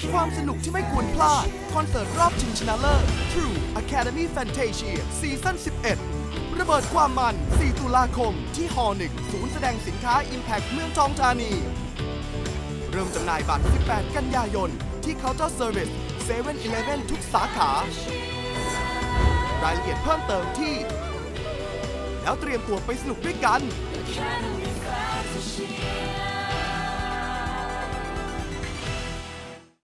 ความสนุกที่ไม่ควรพลาดคอนเสิร์ตรอบชิงชนะเลิศ True Academy Fantasia ซีซั่น 11 ระเบิดความมัน 4 ตุลาคม ที่ฮอ1 ศูนย์แสดงสินค้า Impact เมืองทองธานี เริ่มจำหน่ายบัตร 18 กันยายน ที่ Counter Service 7-Eleven ทุกสาขา รายละเอียดเพิ่มเติมที่ แล้วเตรียมตัวไปสนุกด้วยกัน